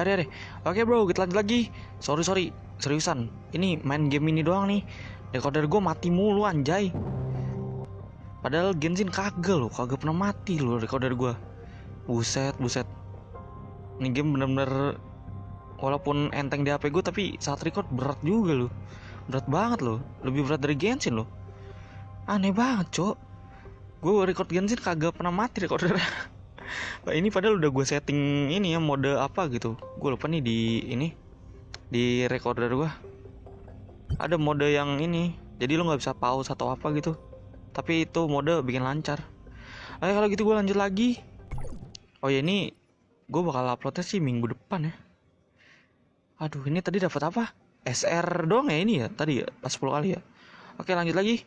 are. Oke bro, kita lanjut lagi. Sorry, seriusan. Ini main game ini doang nih. Decoder gue mati mulu anjay. Padahal Genshin kagak pernah mati loh decoder gue. Buset. Ini game bener-bener walaupun enteng di HP gue, tapi saat record berat juga loh. Berat banget loh. Lebih berat dari Genshin loh. Aneh banget, Cok. Gue record Genshin kagak pernah mati recorder. Nah, ini padahal udah gue setting ini ya, mode apa gitu. Gue lupa nih di recorder gue. Ada mode yang ini. Jadi lo nggak bisa pause atau apa gitu. Tapi itu mode bikin lancar. Ayo kalau gitu gue lanjut lagi. Oh ya, ini gue bakal uploadnya sih minggu depan ya. Aduh, ini tadi dapat apa? SR doang ya ini ya tadi ya, pas 10 kali ya. Oke, lanjut lagi.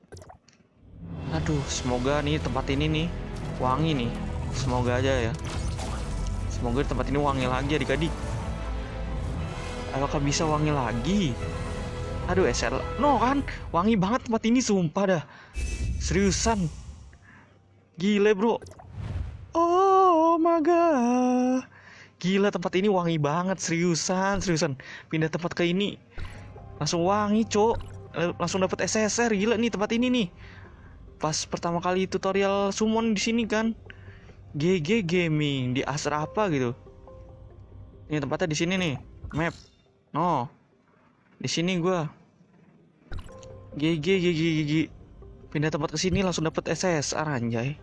Aduh, semoga nih tempat ini nih wangi nih. Semoga aja ya. Semoga tempat ini wangi lagi adik-adik. Apakah bisa wangi lagi? Aduh, SR. No kan? Wangi banget tempat ini sumpah dah. Seriusan. Gile bro. Oh my god. Gila, tempat ini wangi banget. Seriusan. Pindah tempat ke ini langsung wangi, cok. Langsung dapat SSR. Gila nih tempat ini nih. Pas pertama kali tutorial summon di sini kan. GG Gaming di Astra apa gitu. Ini tempatnya di sini nih. Map. No. Di sini gua. GG. Pindah tempat ke sini langsung dapat SSR anjay.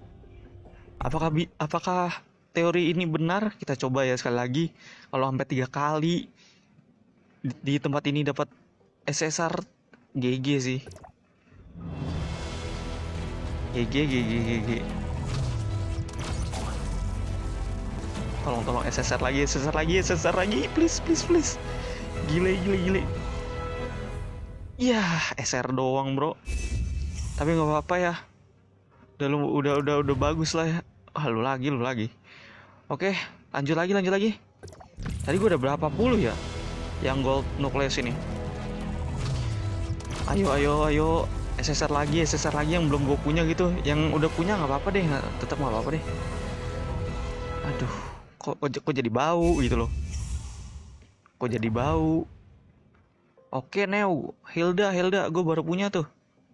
Apakah teori ini benar? Kita coba ya sekali lagi. Kalau sampai 3 kali di tempat ini dapat SSR, GG sih. GG. Tolong SSR lagi, please. Gile. Ya, SR doang, bro. Tapi nggak apa-apa ya. Udah bagus lah ya. Lu lagi. Oke, lanjut lagi. Tadi gue udah berapa puluh ya yang gold nucleus ini. Ayo. SSR lagi yang belum gue punya gitu. Yang udah punya nggak apa-apa deh, tetap nggak apa-apa deh. Aduh, kok jadi bau gitu loh. Oke, Neo, Hilda, gue baru punya tuh.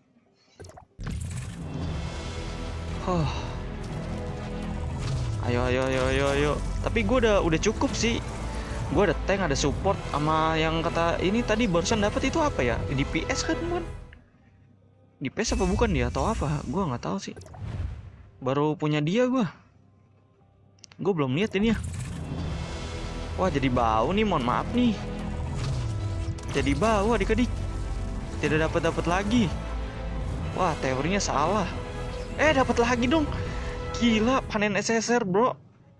Ayo. Tapi gue udah cukup sih. Gue ada tank, ada support, sama yang kata ini tadi barusan dapat itu apa ya? DPS kan? DPS apa bukan dia atau apa? Gue nggak tahu sih. Baru punya dia gue. Gue belum lihat ini ya. Wah, jadi bau nih, mohon maaf nih. Jadi bau adik-adik. Tidak dapat lagi. Wah, teorinya salah. Dapat lagi dong. Gila, panen SSR bro.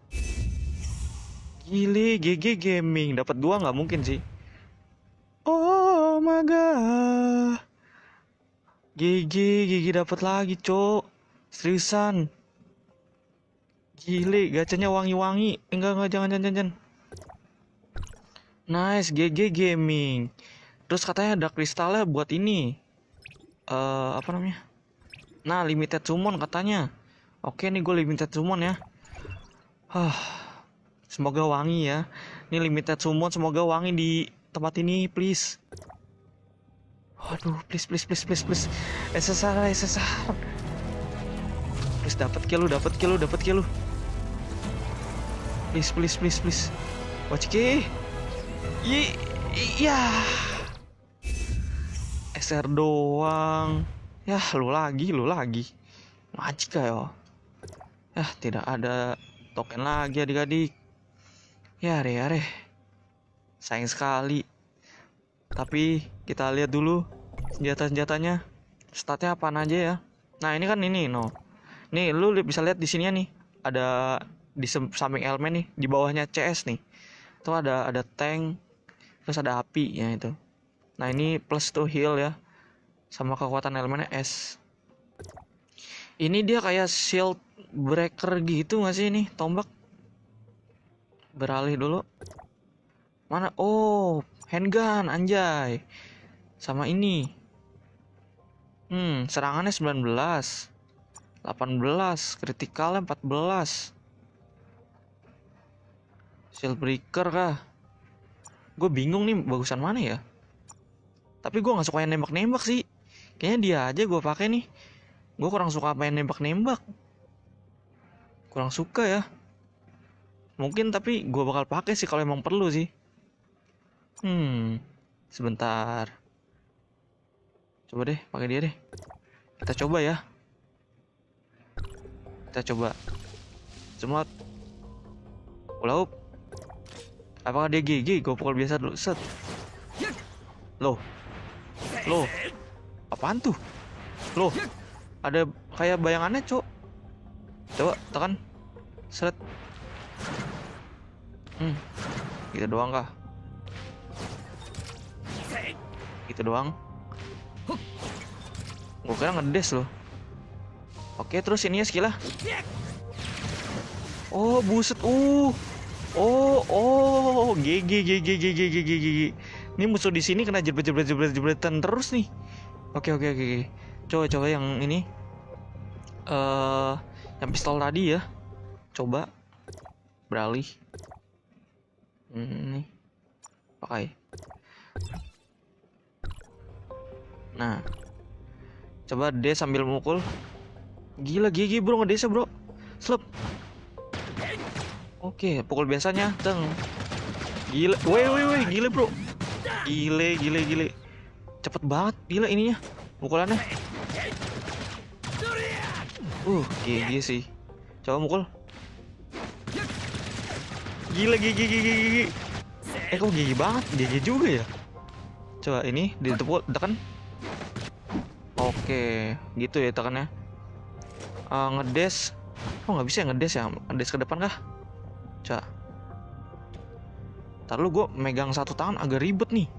Gile, GG Gaming. Dapat 2 nggak mungkin sih. Oh my god. GG dapat lagi, cok. Seriusan. Gile, gacanya wangi-wangi. Enggak, jangan. Nice, GG Gaming. Terus katanya ada kristalnya buat ini. Apa namanya? Nah, limited summon katanya. Oke nih, gue limited summon ya. Semoga wangi ya. Ini limited summon, semoga wangi di tempat ini, please. Waduh, please. SSR. Please dapat kill lu. Please. Wacike. Iya. SR doang. Ya, lu lagi. Majika ya. Tidak ada token lagi adik-adik. Ya, are. Sayang sekali. Tapi kita lihat dulu senjatanya. Statnya apaan aja ya. Nah, ini kan ini, no. Nih, lu bisa lihat di sini ya nih. Ada di samping elemen nih, di bawahnya CS nih. Itu ada tank, terus ada api ya itu. Nah, ini plus tuh heal ya. Sama kekuatan elemennya S. Ini dia kayak shield breaker gitu gak sih ini, tombak? Beralih dulu. Mana? Oh, handgun anjay. Sama ini. Serangannya 19. 18, kritikalnya 14. Shield breaker kah? Gue bingung nih bagusan mana ya. Tapi gue nggak suka yang nembak-nembak sih. Kayaknya dia aja gue pakai nih. Gue kurang suka main nembak-nembak. Kurang suka ya. Mungkin tapi gue bakal pakai sih kalau emang perlu sih. Sebentar. Coba deh, pakai dia deh. Kita coba ya. Kita coba. Semua. Ulaup. Apakah dia GG? Gue pukul biasa dulu. Set. Loh. Loh. Apaan tuh? Loh. Ada kayak bayangannya, Cok. Coba tekan. Set. Gitu doang kah? Gitu doang. Gue kira ngedes loh. Oke, terus ininya skill lah. Oh, buset. GG. Ini musuh di sini kena jebret-jebretan terus nih. Oke. Coba yang ini. Yang pistol tadi ya. Coba beralih. Nih. Pakai. Nah. Coba dia sambil mukul. Gila GG bro, ngedesa bro. Slep. Oke, pukul biasanya. Teng. Gila. Woi, gila bro. Gile. Cepet banget gila ininya. Pukulannya. GG sih. Coba mukul. Gila GG. Kok GG banget? GG juga ya. Coba ini ditepuk, tekan. Oke, gitu ya tekannya. Ngedes. Oh nggak bisa ngedes ya? Ngedes ke depan kah? Coba. Ntar lu gue megang satu tangan agak ribet nih.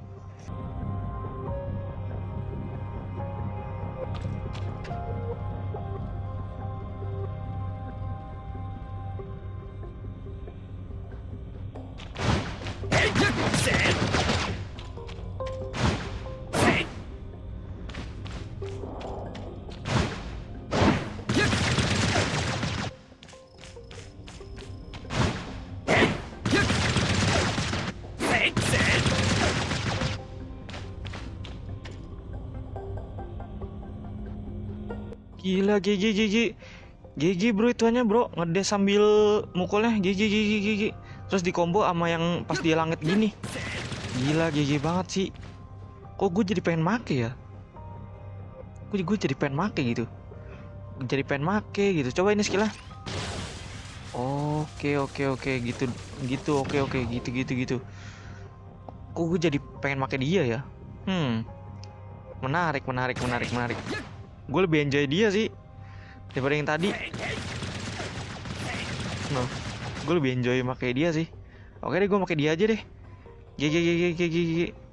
Gila GG bro ituannya bro. Ngedes sambil mukulnya GG. Terus di combo sama yang pas dia langit gini. Gila GG banget sih. Kok gue jadi pengen make ya? Gue jadi pengen make gitu. Coba ini skillnya. Oke gitu. Oke gitu. Kok gue jadi pengen make dia ya? Menarik. Gue lebih enjoy dia sih daripada yang tadi. Gue lebih enjoy pakai dia sih. Oke deh, gue pakai dia aja deh. GG.